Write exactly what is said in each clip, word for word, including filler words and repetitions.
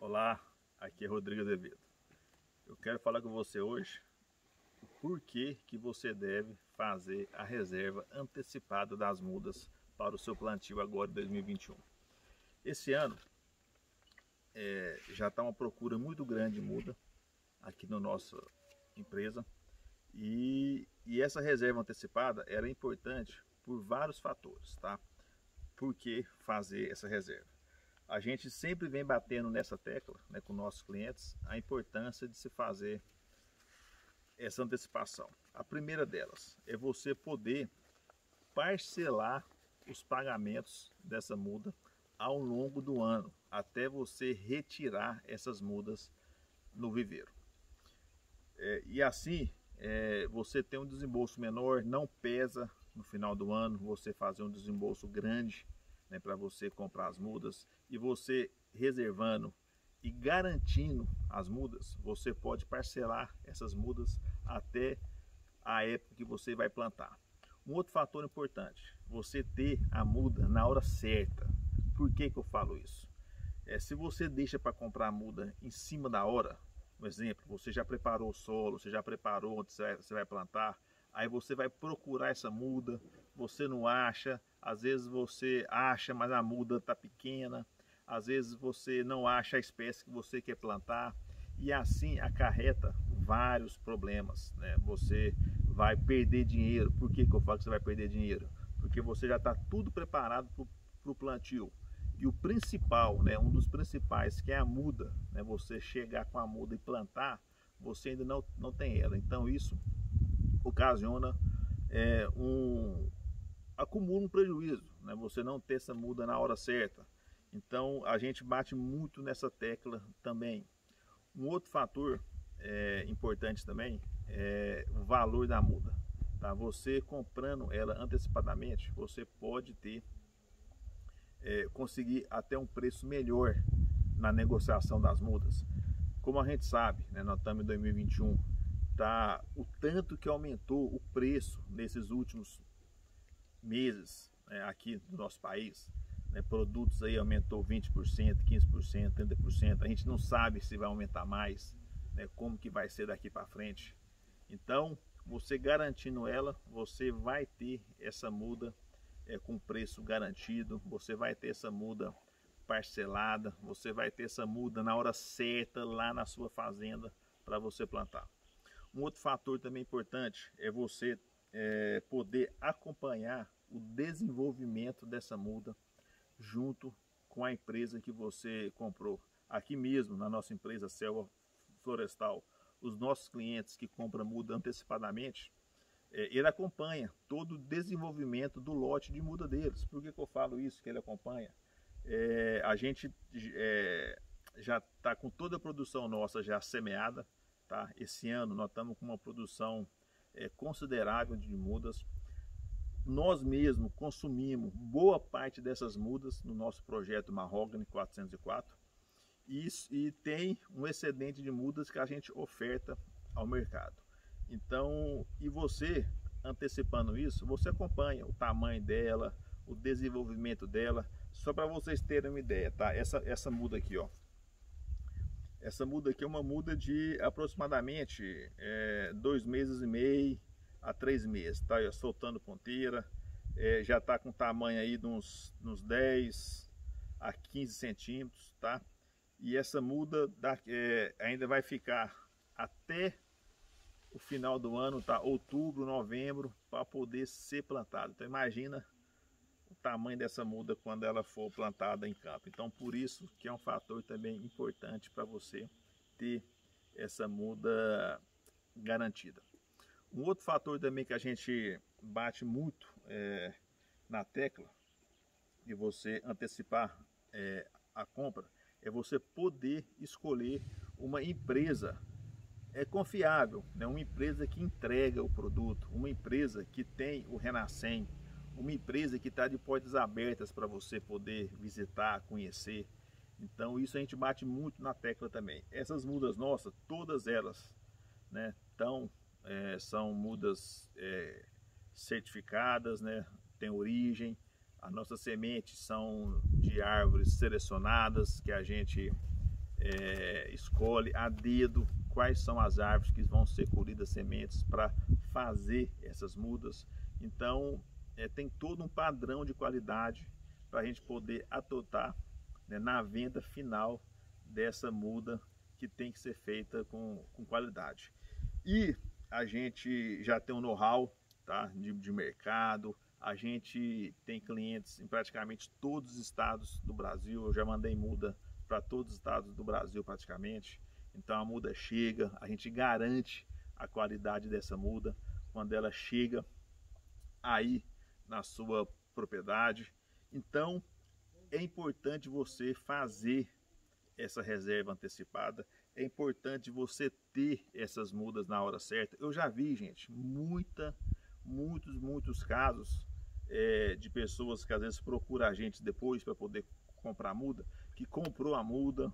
Olá, aqui é Rodrigo Azevedo. Eu quero falar com você hoje o porquê que você deve fazer a reserva antecipada das mudas para o seu plantio agora em dois mil e vinte e um. Esse ano é, já está uma procura muito grande de muda aqui na nossa empresa e, e essa reserva antecipada era importante por vários fatores, tá? Por que fazer essa reserva? A gente sempre vem batendo nessa tecla, né, com nossos clientes, a importância de se fazer essa antecipação. A primeira delas é você poder parcelar os pagamentos dessa muda ao longo do ano, até você retirar essas mudas no viveiro. É, e assim é, você tem um desembolso menor, não pesa no final do ano você fazer um desembolso grande, né, para você comprar as mudas, e você reservando e garantindo as mudas, você pode parcelar essas mudas até a época que você vai plantar. Um outro fator importante, você ter a muda na hora certa. Por que que eu falo isso? É, se você deixa para comprar a muda em cima da hora, um exemplo, você já preparou o solo, você já preparou onde você vai plantar, aí você vai procurar essa muda, você não acha, às vezes você acha, mas a muda está pequena, às vezes você não acha a espécie que você quer plantar, e assim acarreta vários problemas, né? Você vai perder dinheiro. Por que que eu falo que você vai perder dinheiro? Porque você já está tudo preparado para o plantio. E o principal, né, um dos principais, que é a muda, né, você chegar com a muda e plantar, você ainda não, não tem ela. Então isso ocasiona é, um acumula um prejuízo, né, você não ter essa muda na hora certa. Então a gente bate muito nessa tecla também. Um outro fator é, importante também é o valor da muda. Tá? Você comprando ela antecipadamente, você pode ter É, conseguir até um preço melhor na negociação das mudas. Como a gente sabe, né, nós estamos em dois mil e vinte e um, tá, o tanto que aumentou o preço nesses últimos meses, né, aqui no nosso país, né, produtos aí aumentou vinte por cento, quinze por cento, trinta por cento, a gente não sabe se vai aumentar mais, né, como que vai ser daqui para frente. Então, você garantindo ela, você vai ter essa muda É, com preço garantido, você vai ter essa muda parcelada, você vai ter essa muda na hora certa lá na sua fazenda para você plantar. Um outro fator também importante é você é, poder acompanhar o desenvolvimento dessa muda junto com a empresa que você comprou. Aqui mesmo na nossa empresa Selva Florestal, os nossos clientes que compram muda antecipadamente, ele acompanha todo o desenvolvimento do lote de muda deles. Por que que eu falo isso, que ele acompanha? É, a gente é, já está com toda a produção nossa já semeada, tá? Esse ano nós estamos com uma produção é, considerável de mudas. Nós mesmos consumimos boa parte dessas mudas no nosso projeto Mahogany quatrocentos e quatro e, e tem um excedente de mudas que a gente oferta ao mercado. Então, e você antecipando isso, você acompanha o tamanho dela, o desenvolvimento dela. Só para vocês terem uma ideia, tá? Essa, essa muda aqui, ó. Essa muda aqui é uma muda de aproximadamente é, dois meses e meio a três meses, tá? Eu soltando ponteira, é, já tá com tamanho aí de uns, uns dez a quinze centímetros, tá? E essa muda dá, é, ainda vai ficar até o final do ano, tá? Outubro, novembro, para poder ser plantado. Então imagina o tamanho dessa muda quando ela for plantada em campo. Então por isso que é um fator também importante para você ter essa muda garantida. Um outro fator também que a gente bate muito é, na tecla de você antecipar é, a compra é você poder escolher uma empresa é confiável, né? Uma empresa que entrega o produto, uma empresa que tem o Renascem, uma empresa que está de portas abertas para você poder visitar, conhecer. Então isso a gente bate muito na tecla também. Essas mudas nossas, todas elas, né, tão, é, são mudas é, certificadas, né, tem origem. As nossas sementes são de árvores selecionadas que a gente é, escolhe a dedo quais são as árvores que vão ser colhidas sementes para fazer essas mudas. Então é, tem todo um padrão de qualidade para a gente poder adotar, né, na venda final dessa muda que tem que ser feita com, com qualidade. E a gente já tem um know-how, tá, de, de mercado, a gente tem clientes em praticamente todos os estados do Brasil. Eu já mandei muda para todos os estados do Brasil praticamente. Então a muda chega, a gente garante a qualidade dessa muda quando ela chega aí na sua propriedade. Então é importante você fazer essa reserva antecipada, é importante você ter essas mudas na hora certa. Eu já vi, gente, muita, muitos, muitos casos é, de pessoas que às vezes procuram a gente depois para poder comprar muda, que comprou a muda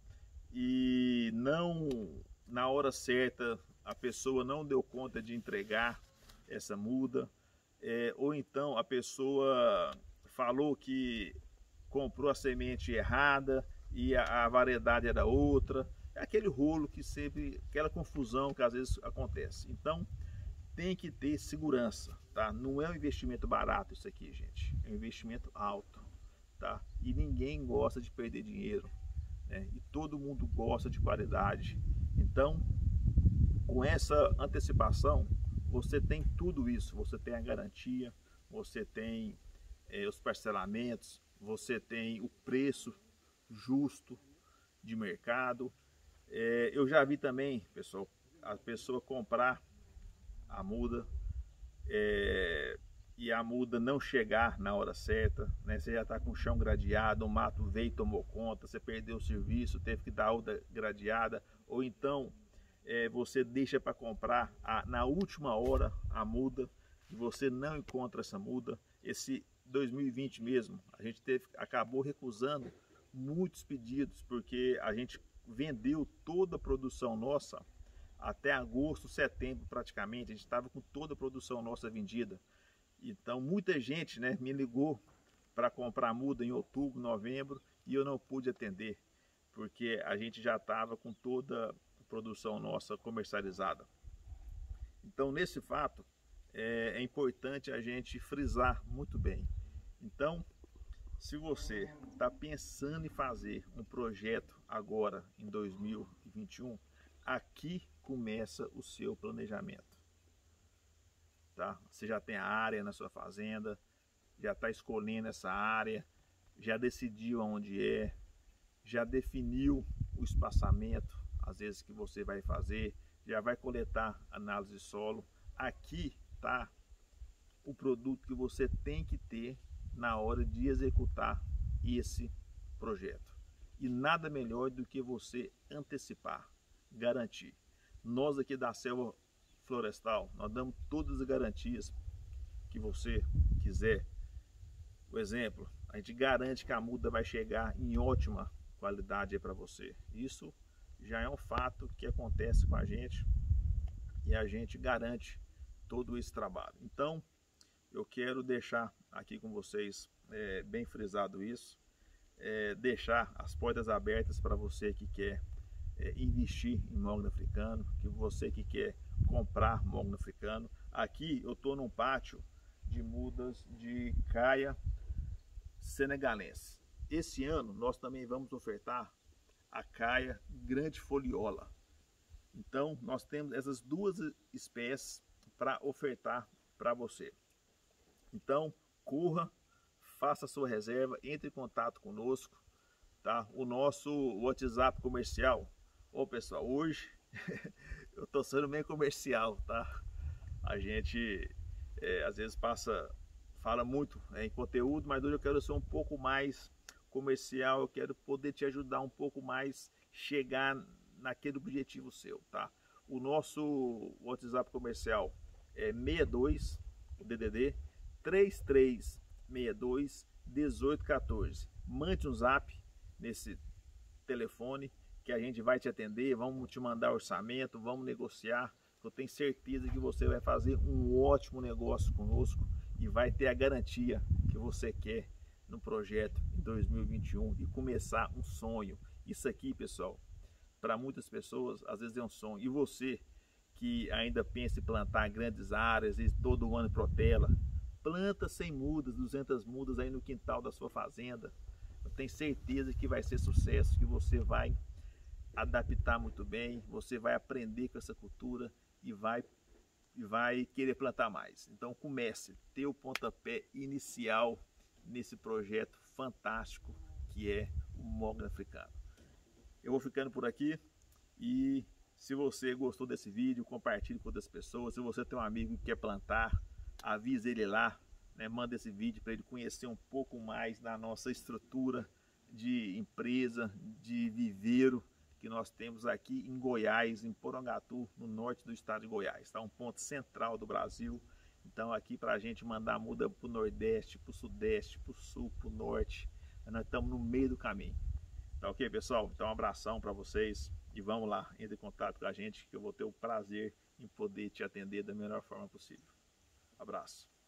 e não, na hora certa, a pessoa não deu conta de entregar essa muda, é, ou então a pessoa falou que comprou a semente errada e a, a variedade era outra. É aquele rolo que sempre, aquela confusão que às vezes acontece. Então tem que ter segurança, tá? Não é um investimento barato isso aqui, gente. É um investimento alto, tá? E ninguém gosta de perder dinheiro, né? E todo mundo gosta de qualidade. Então, com essa antecipação, você tem tudo isso. Você tem a garantia, você tem é, os parcelamentos, você tem o preço justo de mercado. É, eu já vi também, pessoal, a pessoa comprar a muda é, e a muda não chegar na hora certa, né? Você já está com o chão gradeado, o mato veio e tomou conta, você perdeu o serviço, teve que dar outra gradeada, ou então é, você deixa para comprar a, na última hora a muda e você não encontra essa muda. Esse dois mil e vinte mesmo, a gente teve, acabou recusando muitos pedidos, porque a gente vendeu toda a produção nossa até agosto, setembro praticamente. A gente estava com toda a produção nossa vendida. Então muita gente, né, me ligou para comprar muda em outubro, novembro, e eu não pude atender, porque a gente já estava com toda a produção nossa comercializada. Então nesse fato é, é importante a gente frisar muito bem. Então, se você está pensando em fazer um projeto agora em dois mil e vinte e um, aqui começa o seu planejamento, tá? Você já tem a área na sua fazenda, já está escolhendo essa área, já decidiu aonde é, já definiu o espaçamento, às vezes que você vai fazer, já vai coletar análise de solo. Aqui está o produto que você tem que ter na hora de executar esse projeto. E nada melhor do que você antecipar, garantir. Nós aqui da Selva Florestal, nós damos todas as garantias que você quiser. Por exemplo, a gente garante que a muda vai chegar em ótima qualidade para você. Isso já é um fato que acontece com a gente e a gente garante todo esse trabalho. Então, eu quero deixar aqui com vocês é, bem frisado isso, é, deixar as portas abertas para você que quer é, investir em mogno africano, que você que quer comprar mogno africano. Aqui eu estou num pátio de mudas de caia senegalense. Esse ano nós também vamos ofertar a caia grande foliola. Então nós temos essas duas espécies para ofertar para você. Então, corra, faça a sua reserva, entre em contato conosco, tá? O nosso WhatsApp comercial. Ô pessoal, hoje eu tô sendo meio comercial, tá? A gente é, às vezes passa, fala muito é, em conteúdo, mas hoje eu quero ser um pouco mais comercial, eu quero poder te ajudar um pouco mais, chegar naquele objetivo seu, tá? O nosso WhatsApp comercial é seis dois, o D D D, três três seis dois, um oito um quatro. Mande um zap nesse telefone que a gente vai te atender, vamos te mandar orçamento, vamos negociar. Eu tenho certeza que você vai fazer um ótimo negócio conosco e vai ter a garantia que você quer no projeto em dois mil e vinte e um e começar um sonho Isso aqui, pessoal, para muitas pessoas, às vezes é um sonho. E você que ainda pensa em plantar grandes áreas e todo ano protela, planta cem mudas, duzentas mudas aí no quintal da sua fazenda. Eu tenho certeza que vai ser sucesso, que você vai adaptar muito bem, você vai aprender com essa cultura e vai, e vai querer plantar mais. Então comece, ter o pontapé inicial nesse projeto fantástico que é o mogno africano. Eu vou ficando por aqui e se você gostou desse vídeo, compartilhe com outras pessoas. Se você tem um amigo que quer plantar, avise ele lá, né? Manda esse vídeo para ele conhecer um pouco mais da nossa estrutura de empresa, de viveiro que nós temos aqui em Goiás, em Porangatu, no norte do estado de Goiás. Está um ponto central do Brasil. Então aqui para a gente mandar muda para o nordeste, para o sudeste, para o sul, para o norte. Nós estamos no meio do caminho. Tá ok, pessoal? Então um abração para vocês e vamos lá, entre em contato com a gente que eu vou ter o prazer em poder te atender da melhor forma possível. Abraço.